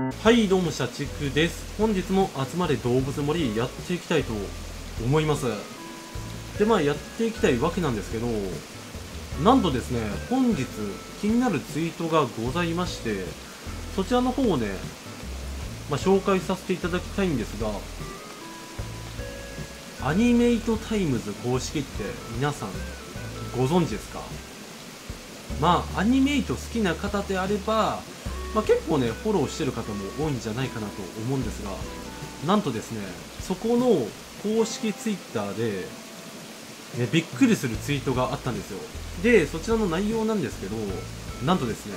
はいどうも社畜です。本日も集まれ動物森やっていきたいと思います。でやっていきたいわけなんですけど、なんとですね、本日気になるツイートがございまして、そちらの方をね、紹介させていただきたいんですが、アニメイトタイムズ公式って皆さんご存知ですか？アニメイト好きな方であれば、結構ねフォローしてる方も多いんじゃないかなと思うんですが、なんとですね、そこの公式ツイッターで、びっくりするツイートがあったんですよ。でそちらの内容なんですけど、なんとですね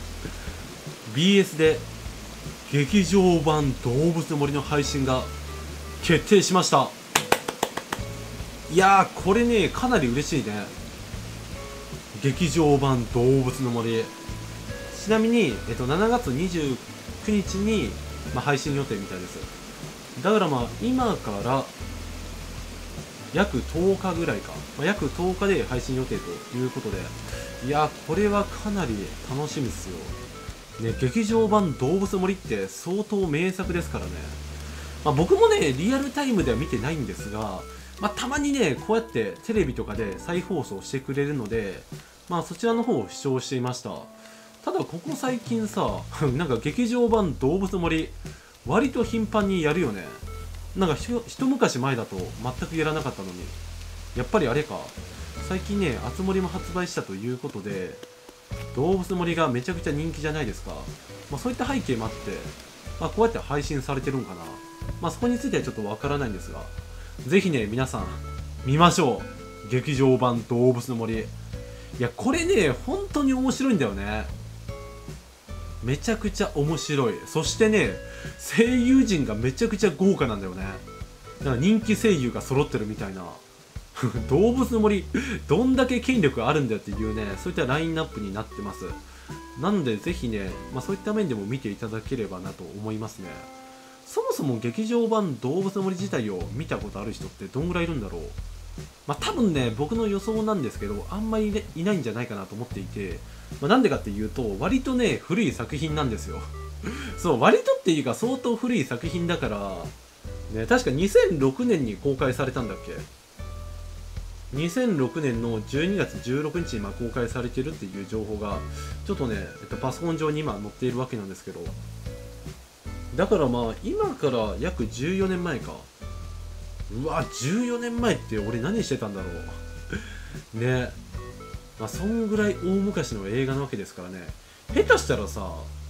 BS で劇場版動物の森の配信が決定しました。いやーこれねかなり嬉しいね。劇場版動物の森、ちなみに、7月29日に、配信予定みたいです。だから今から約10日ぐらいか、約10日で配信予定ということで、いやこれはかなり楽しみですよね。劇場版動物の森って相当名作ですからね。僕もねリアルタイムでは見てないんですが、たまにねこうやってテレビとかで再放送してくれるので、そちらの方を視聴していました。ただここ最近さなんか劇場版動物の森割と頻繁にやるよね。なんか一昔前だと全くやらなかったのに、やっぱりあれか、最近ねあつ森も発売したということで動物の森がめちゃくちゃ人気じゃないですか。そういった背景もあって、こうやって配信されてるんかな。そこについてはちょっとわからないんですが、ぜひね皆さん見ましょう、劇場版動物の森。いやこれね本当に面白いんだよね。めちゃくちゃ面白い。そしてね声優陣がめちゃくちゃ豪華なんだよね。だから人気声優が揃ってるみたいな動物の森どんだけ権力あるんだよっていうね、そういったラインナップになってます。なのでぜひね、そういった面でも見ていただければなと思いますね。そもそも劇場版動物の森自体を見たことある人ってどんぐらいいるんだろう。多分ね僕の予想なんですけど、あんまり、いないんじゃないかなと思っていて、なんでかっていうと割とね古い作品なんですよそう割とっていうか相当古い作品だからね。確か2006年に公開されたんだっけ。2006年の12月16日に公開されてるっていう情報がちょっとね、パソコン上に今載っているわけなんですけど、だから今から約14年前か。うわ14年前って俺何してたんだろうね。そんぐらい大昔の映画なわけですからね。下手したらさ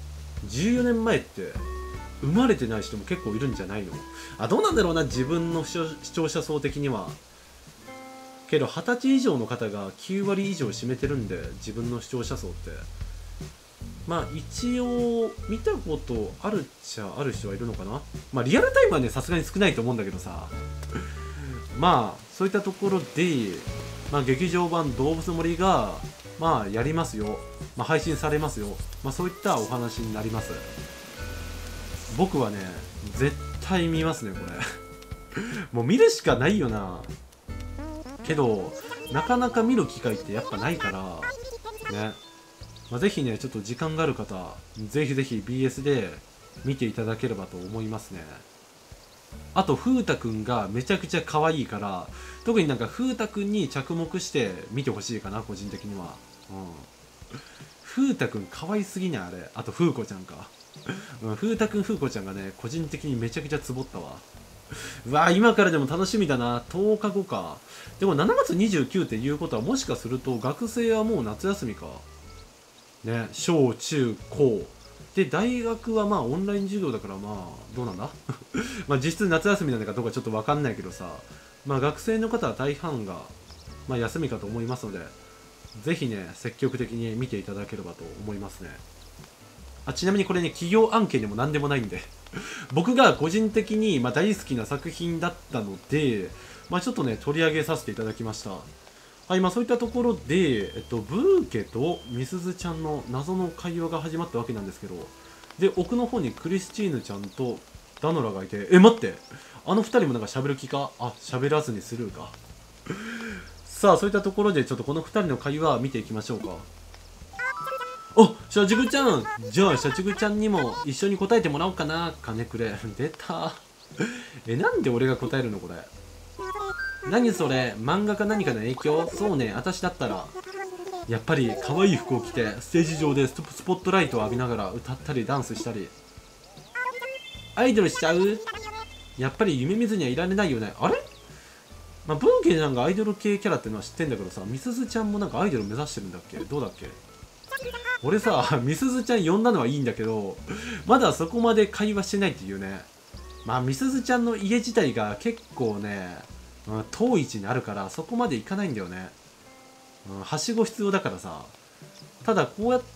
14年前って生まれてない人も結構いるんじゃないの。どうなんだろうな、自分の視聴者層的には。けど20歳以上の方が9割以上占めてるんで、自分の視聴者層って一応見たことあるっちゃある人はいるのかな。リアルタイムはねさすがに少ないと思うんだけどさそういったところで、劇場版動物の森がやりますよ、配信されますよ、そういったお話になります。僕はね絶対見ますねこれもう見るしかないよな。けどなかなか見る機会ってやっぱないからね。ぜひねちょっと時間がある方ぜひぜひ BS で見ていただければと思いますね。あと風太くんがめちゃくちゃ可愛いから、特に風太くんに着目して見てほしいかな個人的には。風太くん可愛すぎねあれ。あと風子ちゃんか風太くん風子ちゃんがね個人的にめちゃくちゃツボったわ。うわ今からでも楽しみだな。10日後か。でも7月29っていうことはもしかすると学生はもう夏休みかね。小中高で大学はオンライン授業だからどうなんだ実質夏休みなのかどうかちょっと分かんないけどさ、学生の方は大半が休みかと思いますので、ぜひね積極的に見ていただければと思いますね。ちなみにこれね企業案件でも何でもないんで僕が個人的に大好きな作品だったので、ちょっとね取り上げさせていただきました。はい、そういったところで、ブーケとみすずちゃんの謎の会話が始まったわけなんですけど、で奥の方にクリスチーヌちゃんとダノラがいて、待って、あの2人も喋る気か。喋らずにスルーかさあそういったところでちょっとこの2人の会話見ていきましょうか。 お、社畜ちゃん、じゃあ社畜ちゃんにも一緒に答えてもらおうかな。金くれ。出た。なんで俺が答えるのこれ。何それ、漫画か何かの影響？そうね、私だったらやっぱり可愛い服を着てステージ上でスポットライトを浴びながら歌ったりダンスしたり。アイドルしちゃう？やっぱり夢見ずにはいられないよね。あれ、まあ、ブンケンさんがアイドル系キャラってのは知ってんだけどさ、みすずちゃんもなんかアイドル目指してるんだっけ？どうだっけ？俺さ、みすずちゃん呼んだのはいいんだけど、まだそこまで会話してないっていうね。まあ、みすずちゃんの家自体が結構ね、遠い位置にあるから、そこまで行かないんだよね。はしご必要だからさ。ただこうやって、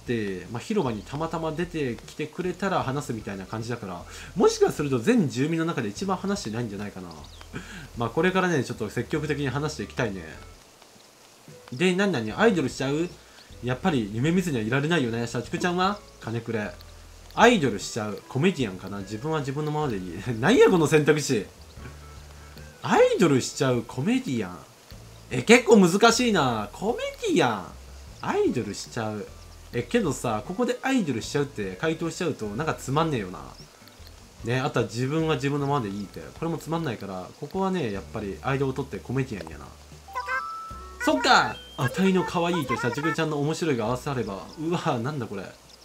広場にたまたま出てきてくれたら話すみたいな感じだから、もしかすると全住民の中で一番話してないんじゃないかな。これからね、ちょっと積極的に話していきたいね。で、何々アイドルしちゃう？やっぱり夢見ずにはいられないよね。社畜ちゃんは金くれ。アイドルしちゃう。コメディアンかな。自分は自分のままでいい。何やこの選択肢。アイドルしちゃうコメディアン。結構難しいな。コメディアン。アイドルしちゃう。けどさ、ここでアイドルしちゃうって回答しちゃうとなんかつまんねえよな。ね、あとは自分は自分のままでいいって。これもつまんないから、ここはね、やっぱり間を取ってコメディアンやな。そっか、あたいの可愛いと社畜ちゃんの面白いが合わされば、うわ、なんだこれ。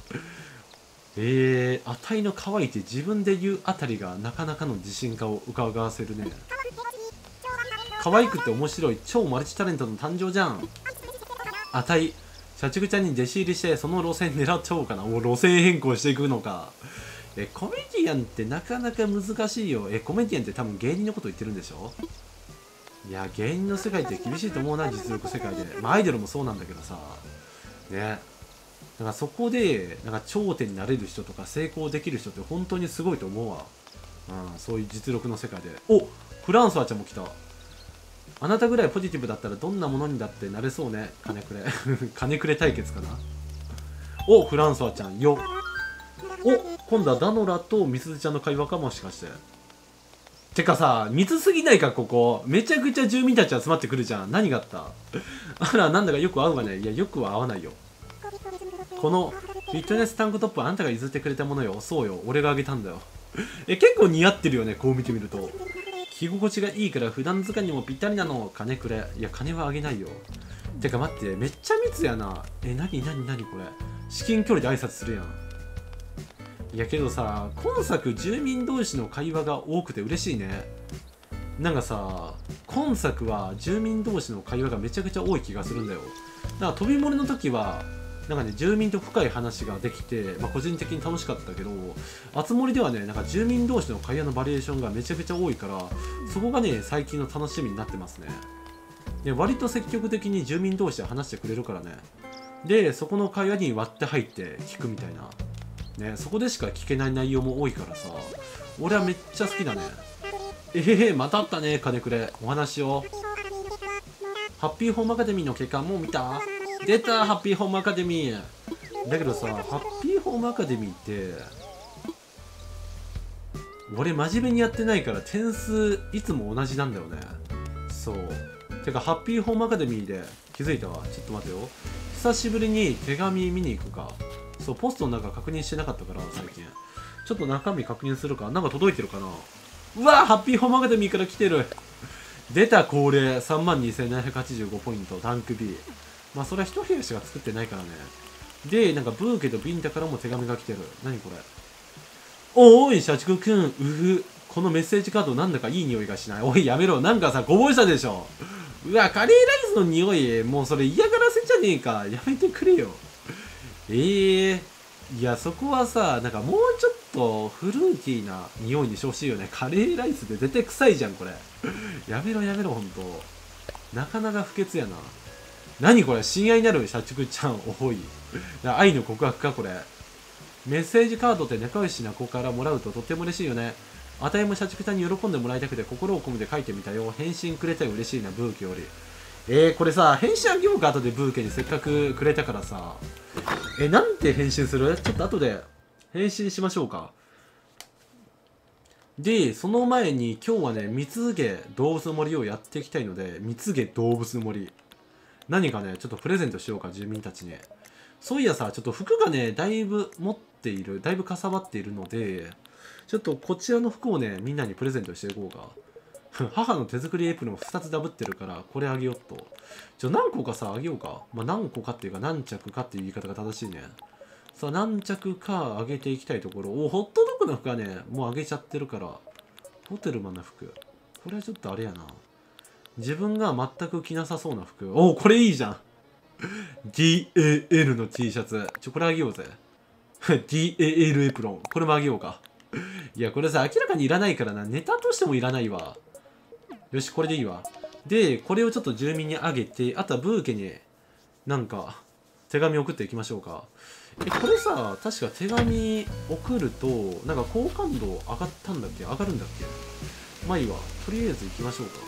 あたいの可愛いって自分で言うあたりがなかなかの自信家を伺わせるね。可愛くて面白い超マルチタレントの誕生じゃん。あたい、社畜ちゃんに弟子入りしてその路線狙っちゃおうかな。路線変更していくのか。コメディアンってなかなか難しいよ。コメディアンって多分芸人のこと言ってるんでしょ？いや、芸人の世界って厳しいと思うな、実力世界で。アイドルもそうなんだけどさ。ね。だからそこで、頂点になれる人とか成功できる人って本当にすごいと思うわ。そういう実力の世界で。お、フランソワちゃんも来た。あなたぐらいポジティブだったらどんなものにだってなれそうね。金くれ。金くれ対決かな。お、フランソワちゃんよ。お、今度はダノラとみすずちゃんの会話かもしかして。てかさ、密すぎないかここ。めちゃくちゃ住民たち集まってくるじゃん。何があった？あら、なんだかよく合うわね。いや、よくは合わないよ。このフィットネスタンクトップはあんたが譲ってくれたものよ。そうよ、俺があげたんだよ。結構似合ってるよね、こう見てみると。着心地がいいから普段使いにもぴったりなの。金くれ。いや、金はあげないよ。てか待って、めっちゃ密やな。なにこれ。至近距離で挨拶するやん。いやけどさ、今作住民同士の会話が多くて嬉しいね。なんかさ、今作は住民同士の会話がめちゃくちゃ多い気がするんだよ。だから飛び漏れの時はなんかね、住民と深い話ができて、個人的に楽しかったけど、あつ森ではね、なんか住民同士の会話のバリエーションがめちゃくちゃ多いから、そこがね、最近の楽しみになってますね。で、割と積極的に住民同士で話してくれるからね。で、そこの会話に割って入って聞くみたいな。ね、そこでしか聞けない内容も多いからさ、俺はめっちゃ好きだね。またあったね、金くれ。お話を。ハッピーホームアカデミーの結果もう見た？出た、ハッピーホームアカデミー。だけどさ、ハッピーホームアカデミーって俺真面目にやってないから点数いつも同じなんだよね。そうてか、ハッピーホームアカデミーで気づいたわ。ちょっと待ってよ、久しぶりに手紙見に行くか。そう、ポストの中確認してなかったから最近。ちょっと中身確認するか。なんか届いてるかな。うわー、ハッピーホームアカデミーから来てる。出た、恒例 32,785 ポイントランク B。それは一部屋しか作ってないからね。で、なんかブーケとビンタからも手紙が来てる。何これ。おい、社畜くん、このメッセージカードなんだかいい匂いがしない。おい、やめろ。なんかさ、こぼしたでしょ。うわ、カレーライスの匂い。もうそれ嫌がらせじゃねえか。やめてくれよ。いや、そこはさ、なんかもうちょっとフルーティーな匂いにしてほしいよね。カレーライスで絶対臭いじゃん、これ。やめろ、ほんと。なかなか不潔やな。何これ、親愛なる社畜ちゃん、おい。愛の告白か、これ。メッセージカードって仲良しな子からもらうととっても嬉しいよね。あたいも社畜ちゃんに喜んでもらいたくて心を込めて書いてみたよ。返信くれたよ、嬉しいな、ブーケより。これさ、返信あげようか、後でブーケにせっかくくれたからさ。なんて返信する？ちょっと後で返信しましょうか。で、その前に今日はね、蜜毛動物の森をやっていきたいので、蜜毛動物の森。何かね、ちょっとプレゼントしようか、住民たちに。 そういやさ、ちょっと服がね、だいぶ持っている、だいぶかさばっているので、ちょっとこちらの服をね、みんなにプレゼントしていこうか。母の手作りエプロン2つダブってるから、これあげよっと。何個かさ、あげようか。まあ、何個かっていうか、何着かっていう言い方が正しいね。さあ、何着かあげていきたいところ。お、ホットドッグの服はね、もうあげちゃってるから。ホテルマンの服。これはちょっとあれやな。自分が全く着なさそうな服。お、これいいじゃん。DAL の T シャツ。これあげようぜ。DAL エプロン。これもあげようか。いや、これさ、明らかにいらないからな。ネタとしてもいらないわ。よし、これでいいわ。で、これをちょっと住民にあげて、あとはブーケになんか手紙送っていきましょうか。これさ、確か手紙送ると、なんか好感度上がったんだっけ、上がるんだっけ。まあいいわ。とりあえず行きましょうか。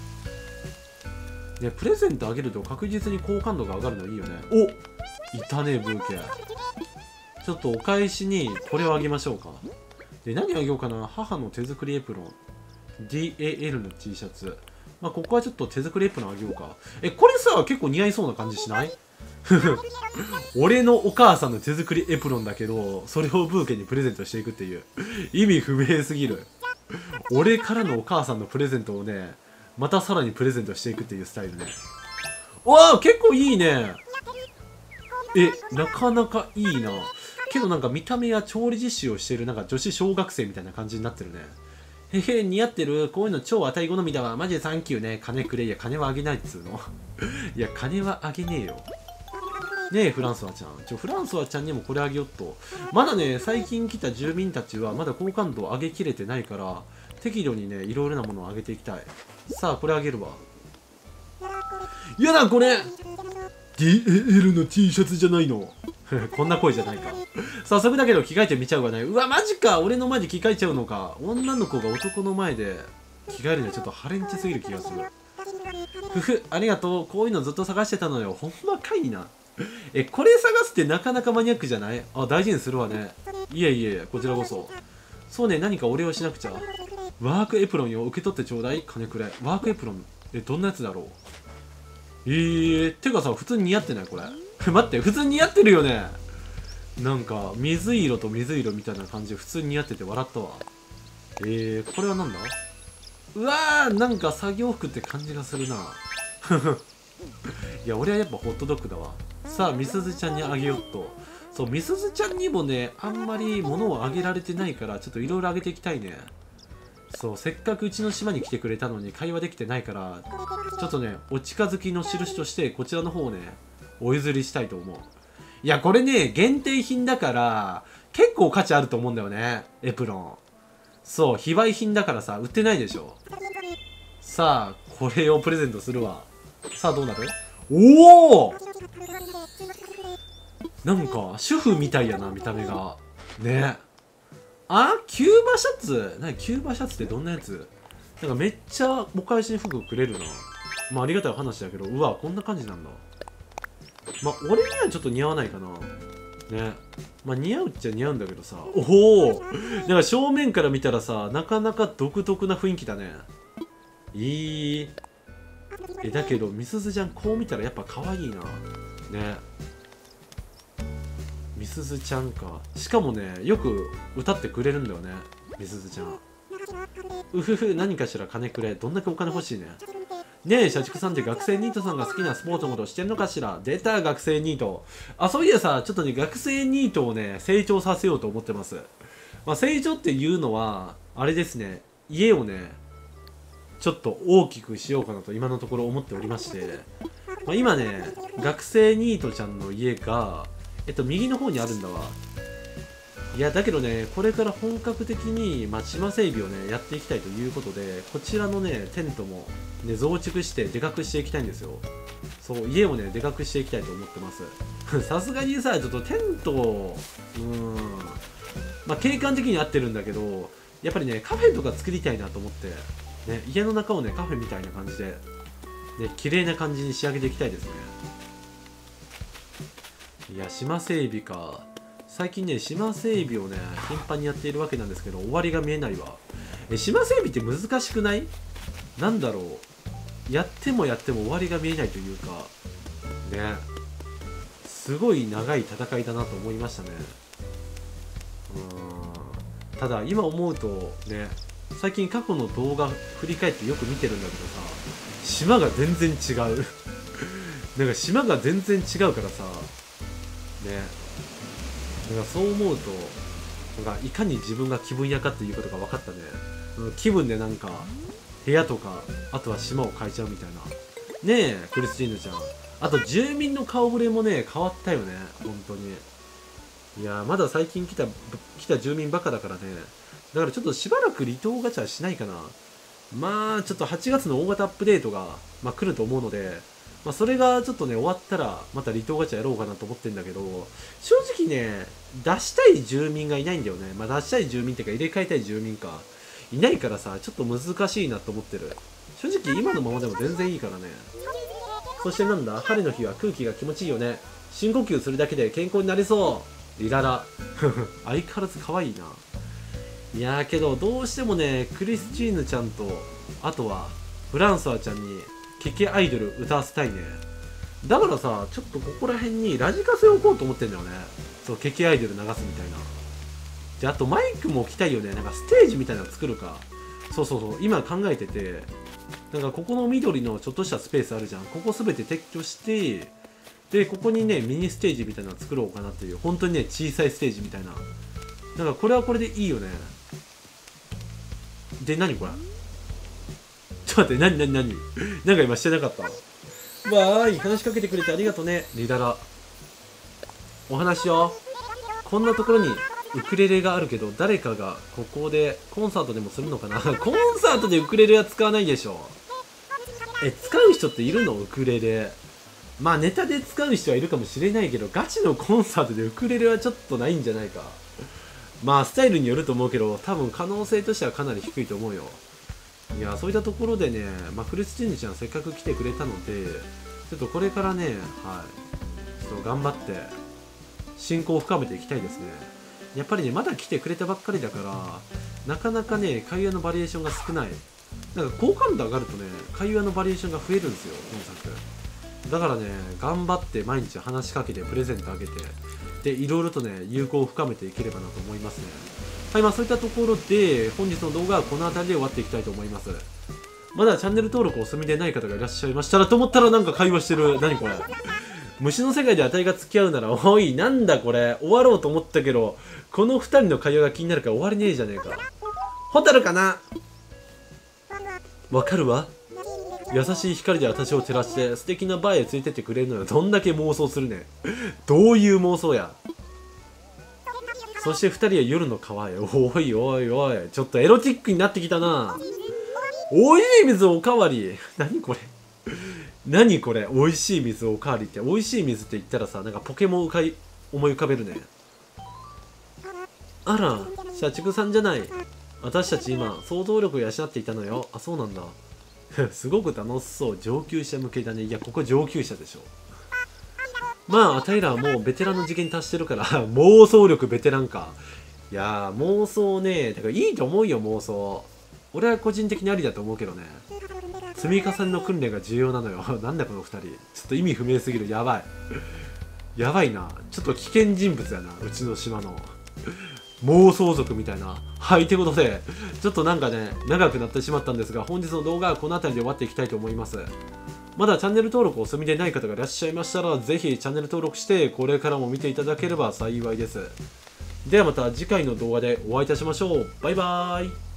ね、プレゼントあげると確実に好感度が上がるのいいよね。お、いたね、ブーケ。ちょっとお返しにこれをあげましょうか。で、何あげようかな。母の手作りエプロン。DAL の T シャツ。まあ、ここはちょっと手作りエプロンあげようか。これさ、結構似合いそうな感じしない俺のお母さんの手作りエプロンだけど、それをブーケにプレゼントしていくっていう。意味不明すぎる。俺からのお母さんのプレゼントをね、またさらにプレゼントしていくっていうスタイルね。わあ、結構いいね。なかなかいいな。けどなんか見た目や調理実習をしているなんか女子小学生みたいな感じになってるね。へへ、似合ってる。こういうの超当たり好みだわ。マジでサンキューね。金くれ。いや、金はあげないっつうの。いや、金はあげねえよ。ねえ、フランソワちゃん。フランソワちゃんにもこれあげよっと。まだね、最近来た住民たちはまだ好感度を上げきれてないから、適度にね、いろいろなものをあげていきたい。さあ、これあげるわ。やだ、これ DAL の T シャツじゃないの。こんな声じゃないか。早速だけど着替えてみちゃうわね。うわ、マジか。俺の前で着替えちゃうのか。女の子が男の前で着替えるのはちょっとハレンチすぎる気がする。ふふ、ありがとう。こういうのずっと探してたのよ。ほんまかいな。これ探すってなかなかマニアックじゃない？あ、大事にするわね。いえいえ、こちらこそ。そうね、何かお礼をしなくちゃ。ワークエプロンよ、受け取ってちょうだい。金くれ。ワークエプロン、どんなやつだろう。てかさ、普通に似合ってないこれ。待って、普通に似合ってるよね。なんか、水色と水色みたいな感じで普通に似合ってて笑ったわ。これはなんだ？うわー、なんか作業服って感じがするな。いや、俺はやっぱホットドッグだわ。さあ、みすずちゃんにあげよっと。そう、みすずちゃんにもね、あんまり物をあげられてないから、ちょっといろいろあげていきたいね。そう、せっかくうちの島に来てくれたのに会話できてないから、ちょっとね、お近づきの印としてこちらの方をね、お譲りしたいと思う。いや、これね、限定品だから、結構価値あると思うんだよね、エプロン。そう、非売品だからさ、売ってないでしょ。さあ、これをプレゼントするわ。さあ、どうなる？おお！なんか、主婦みたいやな、見た目が。ね。あ、キューバシャツ？何キューバシャツってどんなやつ？なんかめっちゃお返しに服くれるな。まあありがたい話だけど、うわ、こんな感じなんだ。まあ俺にはちょっと似合わないかな。ね。まあ似合うっちゃ似合うんだけどさ。おお！なんか正面から見たらさ、なかなか独特な雰囲気だね。いい。だけど、みすずちゃんこう見たらやっぱ可愛いな。ね。みすずちゃんか。しかもね、よく歌ってくれるんだよね、みすずちゃん。うふふ、何かしら金くれ。どんだけお金欲しいね。ねえ、社畜さんって学生ニートさんが好きなスポーツのことしてんのかしら。出た、学生ニート。あ、そういやさ、ちょっとね、学生ニートをね、成長させようと思ってます。まあ、成長っていうのは、あれですね、家をね、ちょっと大きくしようかなと今のところ思っておりまして、まあ、今ね、学生ニートちゃんの家が、右の方にあるんだわ。いや、だけどね、これから本格的に、まあ、島整備をね、やっていきたいということで、こちらのね、テントも、ね、増築して、でかくしていきたいんですよ。そう、家をね、でかくしていきたいと思ってます。さすがにさ、ちょっとテント、まあ、景観的に合ってるんだけど、やっぱりね、カフェとか作りたいなと思って、ね、家の中をね、カフェみたいな感じで、ね、綺麗な感じに仕上げていきたいですね。いや、島整備か。最近ね、島整備をね、頻繁にやっているわけなんですけど、終わりが見えないわ。島整備って難しくない？なんだろう。やってもやっても終わりが見えないというか、ね。 すごい長い戦いだなと思いましたね。ただ今思うとね、最近過去の動画振り返ってよく見てるんだけどさ、島が全然違うなんか島が全然違うからさね、なんかそう思うとなんかいかに自分が気分屋かっていうことが分かったね。気分でなんか部屋とかあとは島を変えちゃうみたいなねえ、クリスティーヌちゃん。あと住民の顔ぶれもね変わったよね、本当に。いやまだ最近来た住民ばっかだからね。だからちょっとしばらく離島ガチャしないかな。まあちょっと8月の大型アップデートが、来ると思うので、それがちょっとね終わったらまた離島ガチャやろうかなと思ってんだけど、正直ね出したい住民がいないんだよね。出したい住民っていうか入れ替えたい住民かいないからさ、ちょっと難しいなと思ってる。正直今のままでも全然いいからね。そしてなんだ、晴れの日は空気が気持ちいいよね。深呼吸するだけで健康になりそう。リララ相変わらず可愛いな。いやーけどどうしてもねクリスチーヌちゃんとあとはフランソワちゃんにケケアイドル歌わせたいね。だからさ、ちょっとここら辺にラジカセを置こうと思ってんだよね。そう、ケケアイドル流すみたいな。であとマイクも置きたいよね。なんかステージみたいなの作るか。そうそうそう、今考えてて、なんかここの緑のちょっとしたスペースあるじゃん。ここすべて撤去して、でここにねミニステージみたいなの作ろうかなっていう、本当にね小さいステージみたいな。なんかこれはこれでいいよね。で何これ、ちょっと待って、何なんか今してなかった。わーい、話しかけてくれてありがとねリララ。お話よ。こんなところにウクレレがあるけど、誰かがここでコンサートでもするのかなコンサートでウクレレは使わないでしょ。使う人っているのウクレレ。ネタで使う人はいるかもしれないけど、ガチのコンサートでウクレレはちょっとないんじゃないか。スタイルによると思うけど、多分可能性としてはかなり低いと思うよ。いやそういったところでね、クリスチーヌちゃんせっかく来てくれたので、ちょっとこれからね、ちょっと頑張って親交を深めていきたいですね。やっぱりねまだ来てくれたばっかりだからなかなかね会話のバリエーションが少ない。なんか好感度上がるとね会話のバリエーションが増えるんですよ、今作。だからね頑張って毎日話しかけてプレゼントあげて、でいろいろとね友好を深めていければなと思いますね。はい、そういったところで本日の動画はこの辺りで終わっていきたいと思います。まだチャンネル登録お済みでない方がいらっしゃいましたらと思ったら、なんか会話してる。何これ虫の世界であたいが付き合うなら、おいなんだこれ、終わろうと思ったけどこの2人の会話が気になるから終わりねえじゃねえか。ホタルかな。わかるわ。優しい光で私を照らして素敵なバーへ連れてってくれるのよ。どんだけ妄想するねどういう妄想や。そして2人は夜の川へ。おいおいおい、ちょっとエロティックになってきたな。おいしい水おかわり。何これ何これ、おいしい水おかわりって。おいしい水って言ったらさ、なんかポケモン思い浮かべるね。あら、社畜さんじゃない。私たち今想像力を養っていたのよ。あ、そうなんだすごく楽しそう。上級者向けだね。いやここ上級者でしょ。あたいらはもうベテランの次元に達してるから妄想力ベテランか。いやー妄想ね、だからいいと思うよ妄想。俺は個人的にありだと思うけどね。積み重ねの訓練が重要なのよなんだこの2人、ちょっと意味不明すぎる。やばいやばいな。ちょっと危険人物やな、うちの島の妄想族みたいな。はい、ということでちょっとなんかね長くなってしまったんですが、本日の動画はこの辺りで終わっていきたいと思います。まだチャンネル登録お済みでない方がいらっしゃいましたら、ぜひチャンネル登録してこれからも見ていただければ幸いです。ではまた次回の動画でお会いいたしましょう。バイバーイ。